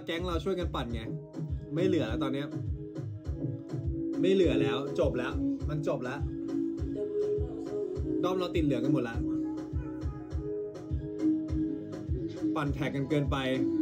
แก๊งเราช่วยกันปั่นไงไม่เหลือแล้วตอนเนี้ยไม่เหลือแล้วจบแล้วมันจบแล้วด้อมเราติดเหลืองกันหมดแล้วปั่นแท็กกันเกินไป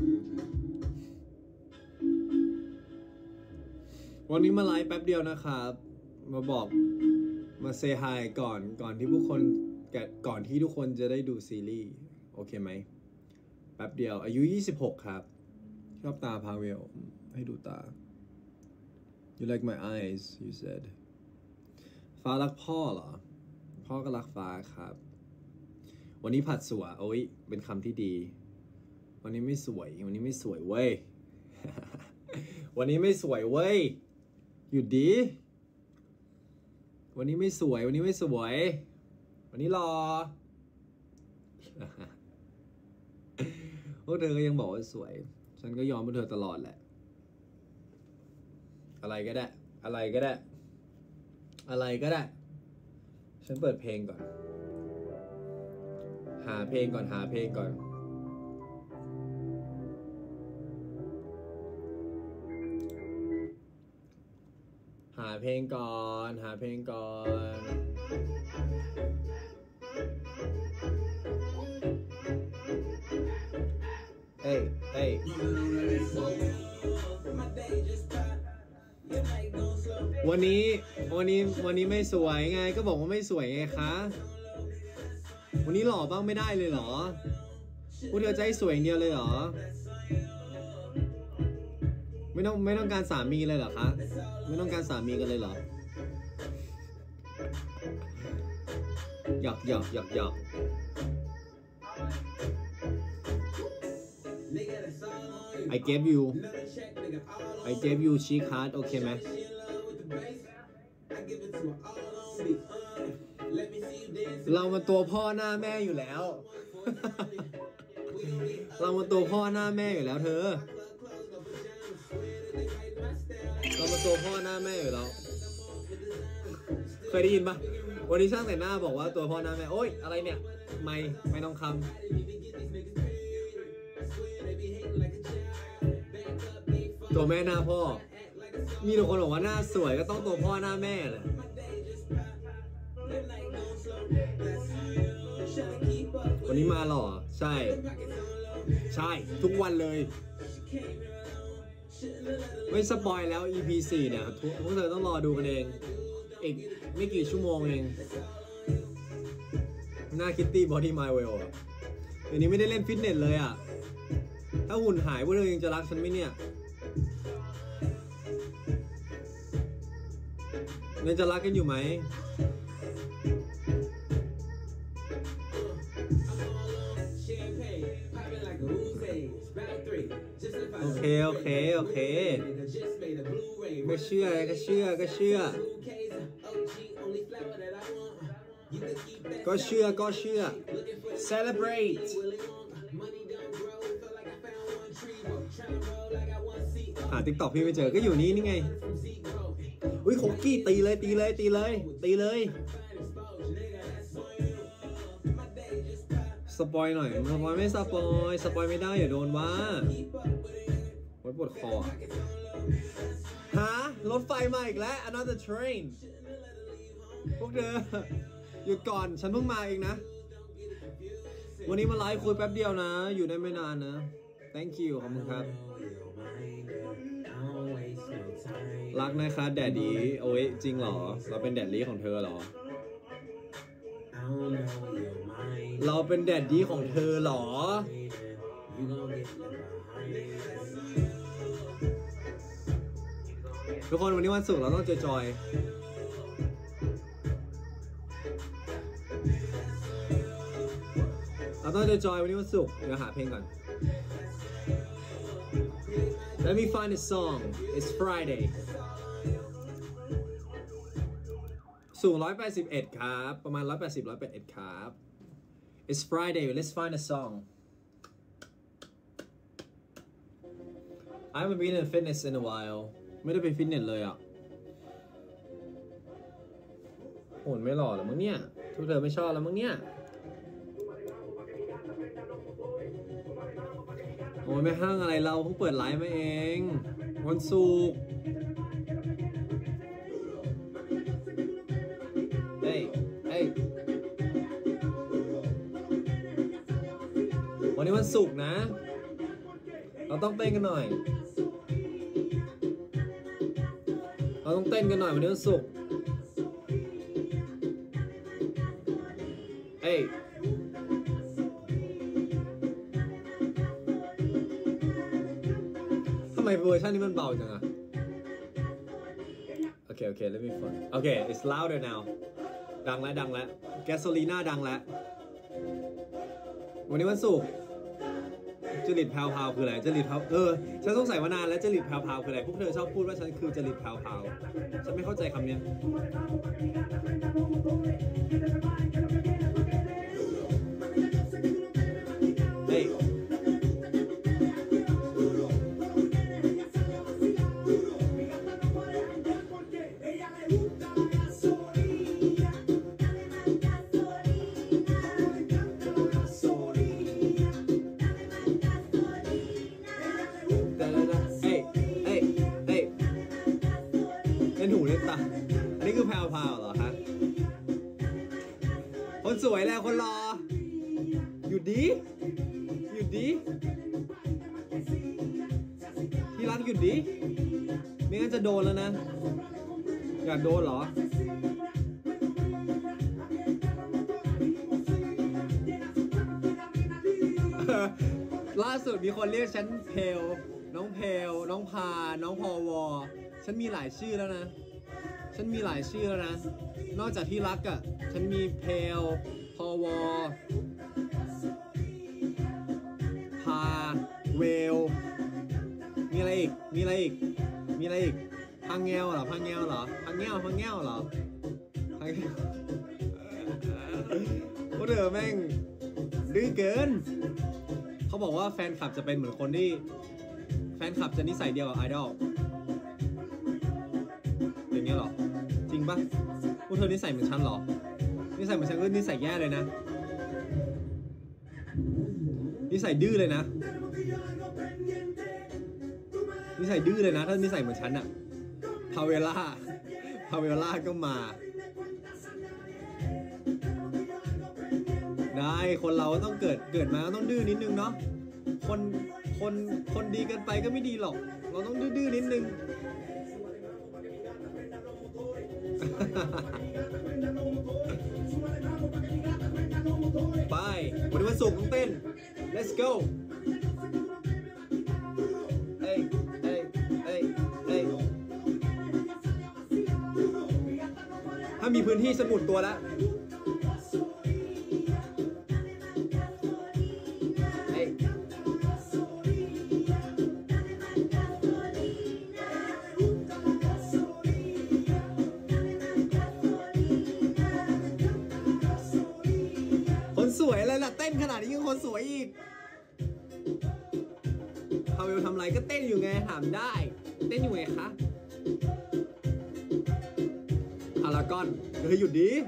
วันนี้มาไลฟ์แป๊บเดียวนะครับมาบอกมาเซฮายก่อนที่ทุกคนจะได้ดูซีรีส์โอเคไหมแป๊บเดียวอายุ26ครับชอบตาพาเวลให้ดูตา You like my eyes you said ฟ้ารักพ่อเหรอพ่อก็รักฟ้าครับวันนี้ผัดสัวโอ้ยเป็นคำที่ดีวันนี้ไม่สวยเว้ย วันนี้ไม่สวยเว้ยหยุดดีวันนี้ไม่สวยวันนี้รอ พวกเธอก็ยังบอกว่าสวยฉันก็ยอมพวกเธอตลอดแหละอะไรก็ได้ฉันเปิดเพลงก่อนหาเพลงก่อนหาเพลงก่อนเอ้ยวันนี้ไม่สวยไงก็บอกว่าไม่สวยไงคะวันนี้หล่อบ้างไม่ได้เลยเหรอพวกเธอจะให้สวยอย่างเดียวเลยเหรอไม่ต้องการสามีเลยเหรอคะไม่ต้องการสามีกันเลยเหรอหยอกI gave you cheat card โอเคไหมเรามาตัวพ่อหน้าแม่อยู่แล้ว เรามาตัวพ่อหน้าแม่อยู่แล้วเธอเรามาตัวพ่อหน้าแม่อยู่แล้วเคยได้ยินปะวันนี้ช่างแต่งหน้าบอกว่าตัวพ่อหน้าแม่โอ๊ยอะไรเนี่ยไม่ต้องคำตัวแม่หน้าพ่อมีทุกคนบอกว่าหน้าสวยก็ต้องตัวพ่อหน้าแม่แหละวันนี้มาหล่อใช่ทุกวันเลยไม่สปอยแล้ว EP 4เนี่ยพวกเธอต้องรอดูกันเองอีกไม่กี่ชั่วโมงเองหน้าคิตตี้บอดี้ไมล์เวลอ่ะเดี๋ยวนี้ไม่ได้เล่นฟิตเนสเลยอ่ะถ้าหุ่นหายพวกเธอยังจะรักฉันไหมเนี่ยยังจะรักกันอยู่ไหมโอเคก็เชื่อcelebrate หา TikTok พี่ไม่เจอก็อยู่นี่ไงอุ้ยโคกี้ตีเลยสปอยหน่อยสปอยไม่ได้อย่าโดนว่าไว้ปวดคอฮะรถไฟมาอีกแล้ว another train พวกเธอหยุดก่อนฉันเพิ่งมาเองนะวันนี้มาไลฟ์คุยแป๊บเดียวนะอยู่ได้ไม่นานนะ thank you ขอบคุณครับรักนะคะแดดดี้โอ้ยจริงเหรอเราเป็นแดดดี้ของเธอเหรอเราเป็นแดดดี้ของเธอเหรอทุกคนวันนี้วันศุกร์เราต้องจอยวันนี้วันศุกร์เดี๋ยวหาเพลงก่อน Let me find a song It's Friday สูง181ครับประมาณ181ครับ It's Friday let's find a song I haven't been in fitness in a while ไม่ได้ไปฟิตเนสเลยอ่ะโหนไม่หล่อแล้วมั้งเนี่ยทุกเธอไม่ชอบแล้วมั้งเนี่ยโอ้มันไม่ห้างอะไรเราเพิ่งเปิดไลฟ์มาเองวันศุกร์เฮ้ยวันนี้วันศุกร์นะ เราต้องเต้นกันหน่อย เราต้องเต้นกันหน่อยวันนี้วันศุกร์เฮ้ยทำไมเวอร์ชันนี้มันเบาจังอะโอเค let me fun โอเค it's louder now ดังแล้วแกสโซลีน่าดังแล้ววันนี้วันศุกร์จริตแพรวๆคืออะไรจริตแพรวฉันสงสัยมานานแล้วจริตแพรวๆคืออะไรพวกเธอชอบพูดว่าฉันคือจริตแพรวๆฉันไม่เข้าใจคำนี้เฮ้ยอันนี้คือแพรวๆเหรอฮะคนสวยแล้วคนรอหยุดดิที่รักหยุดดิไม่งั้นจะโดนแล้วนะอยากโดนเหรอล่าสุดมีคนเรียกฉันเพลน้องเพลน้องพาน้องพอวอฉันมีหลายชื่อแล้วนะนอกจากที่รักอ่ะฉันมีเพลพอวอพาเวลมีอะไรอีกพังแงวเหรอพังแงวเหรอพวกเธอแม่งดื้อเกินเขาบอกว่าแฟนคลับจะเป็นเหมือนคนที่แฟนคลับจะนิสัยเดียวกับไอดอลอย่างเงี้ยหรอจริงปะพวกเธอนิสัยเหมือนฉันหรอนิสัยเหมือนฉันก็นิสัยแย่เลยนะนิสัยดื้อเลยนะถ้านิสัยเหมือนฉันอะพาเวล่าก็มาได้คนเราต้องเกิดมาต้องดื้อนิดนึงเนาะคนดีเกินไปก็ไม่ดีหรอกเราต้องดื้อนิดนึงไปวันนี้วันศุกร์ต้องเต้น let's go เฮ้ยถ้ามีพื้นที่สมุดตัวแล้วสวยอะไรล่ะเต้นขนาดนี้ยังคนสวยอีกพาเวลทำไรก็เต้นอยู่ไงถามได้เต้นอยู่ไงคะพารากอนหยุดดิ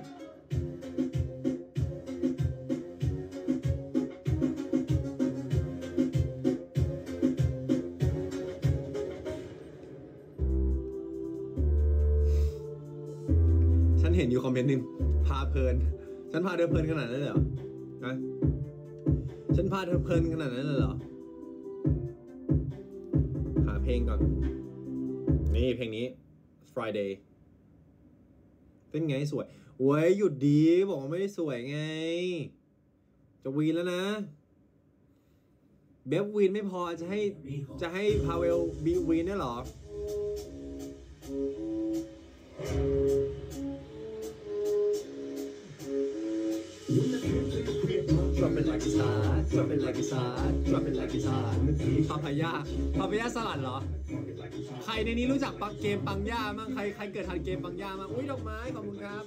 ฉันเห็นอยู่คอมเมนต์นึงพาเพลินฉันพาเธอเพลินขนาดนั้นเลยเหรอนะฉันพาเธอเพลินขนาดนั้นเลยเหรอหาเพลงก่อนนี่เพลงนี้ Friday เป็นไงสวยโว้ยหยุดดีบอกว่าไม่ได้สวยไงจะวีนแล้วนะเบฟวีนไม่พอจะให้พาเวลบีวีนได้หรอDrop it like it's hot Drop it like it's hot Drop it like it's hot พาพายาสลัดเหรอใครในนี้รู้จักเกมปังย่ามั่งใครเกิดทันเกมปังย่ามั่งอุ้ยดอกไม้ขอบคุณครับ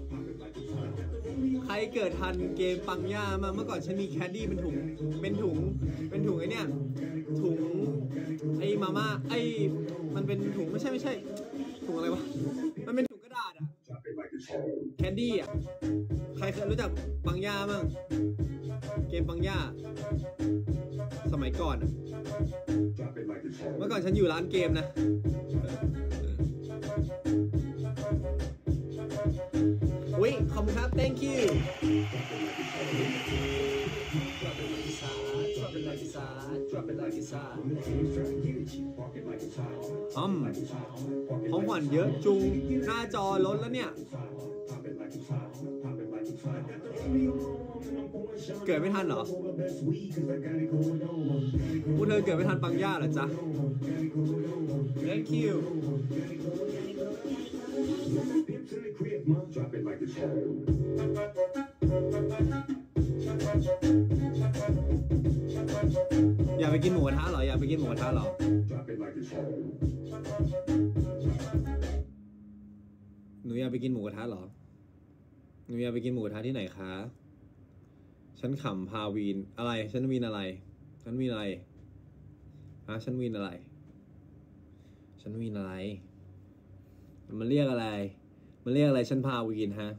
ใครเกิดทันเกมปังย่ามั่งเมื่อก่อนฉันมีแคดดี้เป็นถุงไอ้เนี่ยถุงไอ้มาม่าไอ้มันเป็นถุงไม่ใช่ถุงอะไรวะมันเป็นถุงกระดาษอะแคนดี้อะใครเคยรู้จักปังย่ามั่งเกมปังย่าสมัยก่อนอะเมื่อก่อนฉันอยู่ร้านเกมนะอุ๊ยขอบคุณครับ thank you ของขวัญเยอะจุงหน้าจอล้นแล้วเนี่ยเกิดไม่ทันเหรอพวกเธอเกิดไม่ทันปังย่าเหรอจ๊ะ thank you อยากไปกินหมูกระทะเหรออยากไปกินหมูกระทะเหรอหนูอยากไปกินหมูกระทะเหรอหนูอยากไปกินหมูกระทะที่ไหนคะฉันขำพาวีนอะไรฉันวีนอะไรฉันวีนอะไรฮะฉันวีนอะไรฉันวีนอะไรมันเรียกอะไรมันเรียกอะไรฉันพาวีนฮะ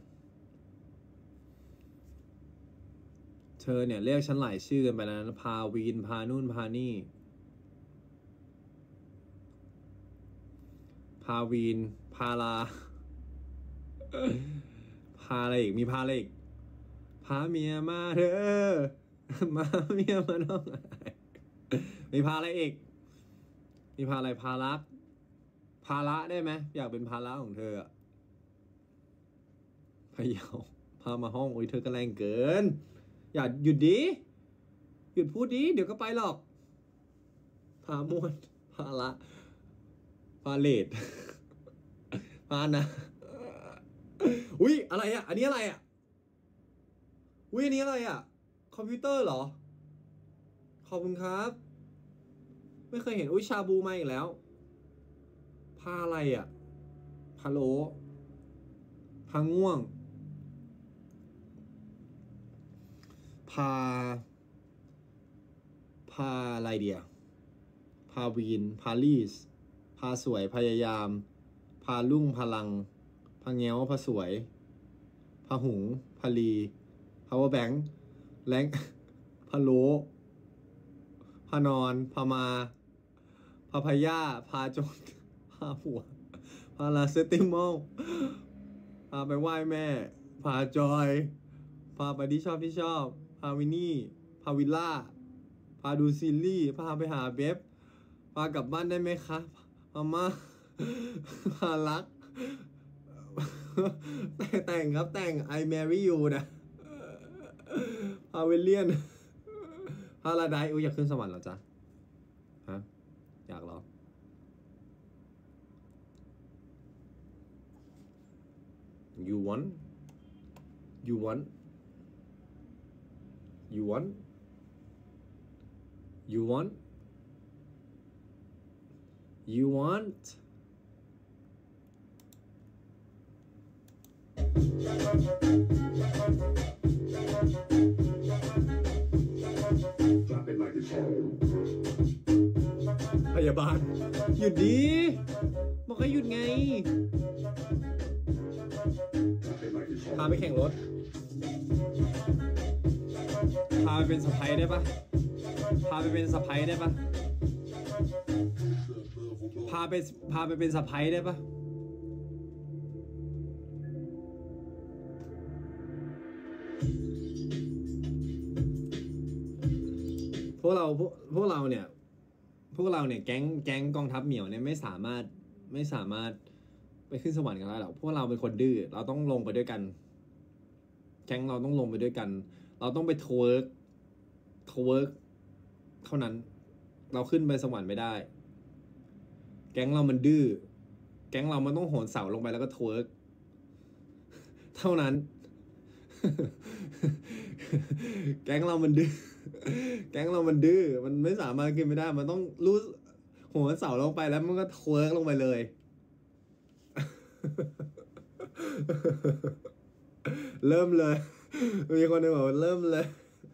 เธอเนี่ยเรียกฉันหลายชื่อกันไปแล้วนะพาวีนพานู่นพานี่พาวีนพาลาพาอะไรอีกมีพาอะไรอีกพาเมียมาเธอมาเมียมาน้องมีพาอะไรอีกมีพาอะไรพารักภาระได้ไหมอยากเป็นภาระของเธออะพะเยาพามาห้องโอ้ยเธอก็แรงเกินอย่าหยุดดิหยุดพูดดิเดี๋ยวก็ไปหรอกพามวนภาระพาเลทพานะอุ้ยอะไรอ่ะอันนี้อะไรอ่ะอุ้ยอันนี้อะไรอ่ะคอมพิวเตอร์เหรอขอบคุณครับไม่เคยเห็นอุ้ยชาบูมาอีกแล้วพาอะไรอ่ะพาโลพาง่วงพาอะไรเดียพาวีนพาลีสพาสวยพยายามพาลุ่งพลังพาแง้วพาสวยพาหุงพาลีpower bank แรงพาโลพานอนพามาพาพยาพาจนพาผัวพาลาเซติมอลพาไปไหว้แม่พาจอยพาไปที่ชอบพาวินนี่พาวิลล่าพาดูซีรีส์พาไปหาเบบพากลับบ้านได้ไหมคะพามาพารักแต่งครับแต่ง I marry you นะพาเวลเลียนพาราไดอยากขึ้นสวรรค์เหรอจ๊ะฮะอยากเหรอyou want you want you want you want you want พยาบาลหยุดดีบอกให้หยุดไงพาไปแข่งรถพาไปเป็นสะใภ้ได้ปะพาไปเป็นสะใภ้ได้ปะพาไปเป็นสะใภ้ได้ปะพวกเราเนี่ยแก๊งกองทัพเหมียวเนี่ยไม่สามารถไปขึ้นสวรรค์กันได้หรอกพวกเราเป็นคนดื้อเราต้องลงไปด้วยกันแก๊งเราต้องลงไปด้วยกันเราต้องไปทเวิร์กเท่านั้นเราขึ้นไปสวรรค์ไม่ได้แก๊งเรามันดื้อแก๊งเรามันต้องโหนเสาลงไปแล้วก็ทเวิร์กเท่านั้น แก๊งเรามันดื้อมันไม่สามารถขึ้นไม่ได้มันต้องรู้โหนเสาลงไปแล้วมันก็ทเวิร์กลงไปเลย เริ่มเลยมีคนหนึ่งบอกเริ่มเลย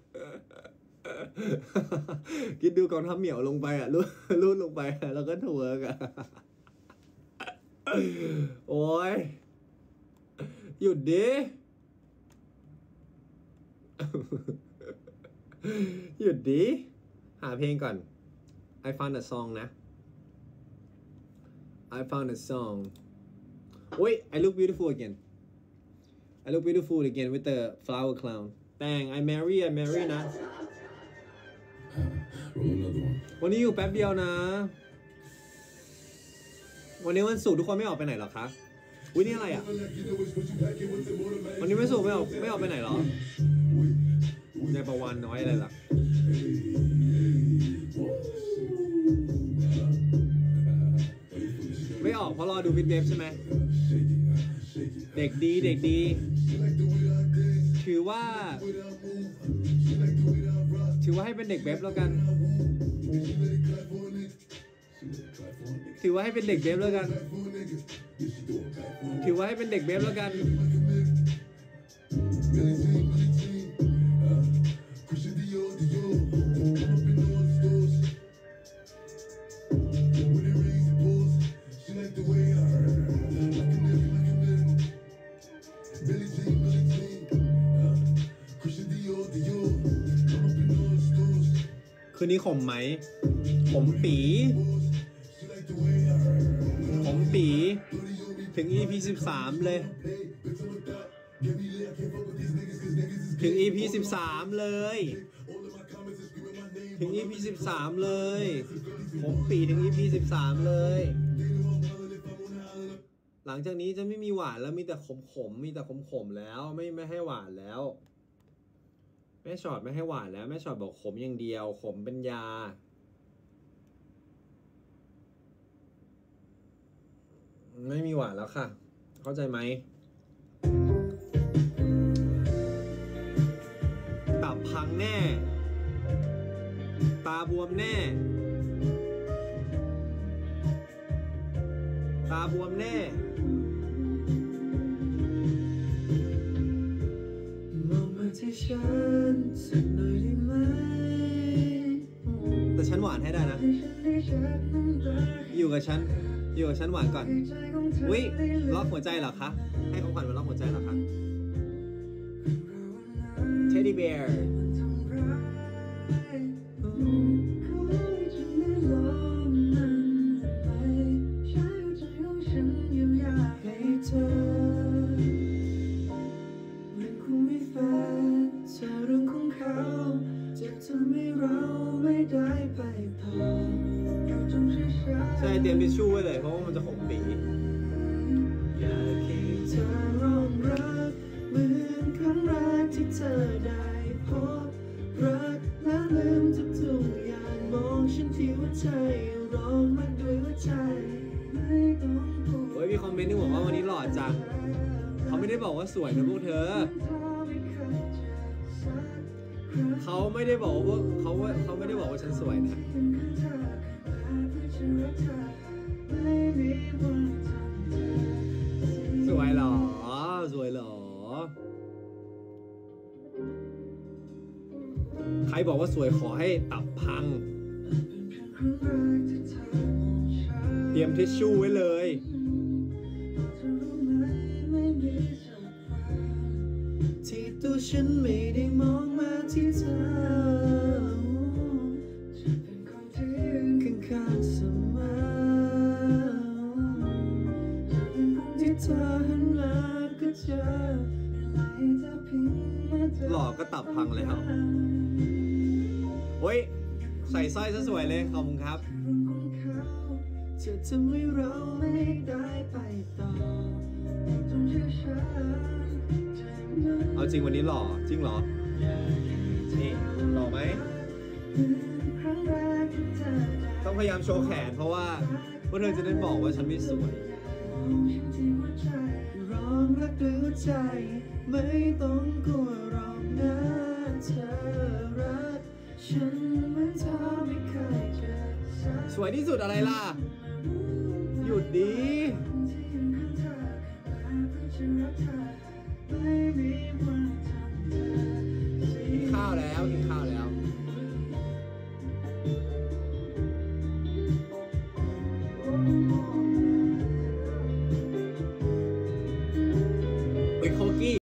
คิดดูกองทัพเหมียวลงไปอ่ะรูดลงไปแล้วก็ทเวิร์กอ่ะ โอ้ยหยุดดิ หยุดดิหาเพลงก่อน I found a song นะ I found a song โอ้ย I look beautiful again I look beautiful again with the flower clown แต่ง I marry นะ วันนี้อยู่แป๊บเดียวนะ วันนี้วันศุกร์ทุกคนไม่ออกไปไหนหรอคะอุ๊ยนี่อะไรอ่ะวันนี้วันศุกร์ไม่ออกไปไหนหรอในประวันน้อยอะไรล่ะไม่ออกเพราะรอดูฟิตเนสใช่ไหมเด็กดีถือว่าให้เป็นเด็กเว็บแล้วกันถือว่าให้เป็นเด็กเว็บแล้วกันคืนนี้ขมไหมขมปีถึง EP 13เลยถึง EP 13เลยถึง EP 13เลยขมปีถึง EP 13เลยหลังจากนี้จะไม่มีหวานแล้วมีแต่ขมแล้วไม่ให้หวานแล้วแม่ชอดไม่ให้หวานแล้วแม่ชอดบอกขมอย่างเดียวขมเป็นยาไม่มีหวานแล้วค่ะเข้าใจไหมตับพังแน่ตาบวมแน่มองมาที่ฉันสักหน่อยได้ไหมแต่ฉันหวานให้ได้นะอยู่กับฉันหวานก่อนอุ๊ยล็อกหัวใจเหรอคะให้ของขวัญมาล็อกหัวใจเหรอคะ Teddy Bear ใช่เตรียมทิชชู่ไว้เลยเพราะว่ามันจะขมปีอยากให้เธอร้องรักเหมือนครั้งแรกที่เธอได้พบรักและลืมทุกอย่างมองฉันที่หัวใจร้องรักด้วยหัวใจไม่ต้องกลัวโอ้ยมีคอมเมนต์นึงบอกว่าวันนี้หล่อจังเขาไม่ได้บอกว่าสวยนะพวกเธอเขาไม่ได้บอกว่าเขาไม่ได้บอกว่าฉันสวยนะสวยเหรอใครบอกว่าสวยขอให้ตับพังเตรียมทิชชู่ไว้เลยที่ตัวฉันไม่ได้มองมาที่เธอจะเป็นคนที่ยืนข้างๆเสมอจะเป็นคนที่เธอหันมาก็เจอหล่อก็ตับพังเลยครับโอ้ยใส่สร้อยซะสวยเลยขอบคุณครับจะทำให้เราไม่ได้ไปต่อเอาจริงวันนี้หล่อจริงเหรอนี่หล่อไหมต้องพยายามโชว์แขนเพราะว่าเธอจะได้บอกว่าฉันไม่สวยร้องรักด้วยหัวใจไม่ต้องกลัวหรอกนะเธอรักฉันเหมือนเธอไม่เคยเจอสวยที่สุดอะไรล่ะหยุดดี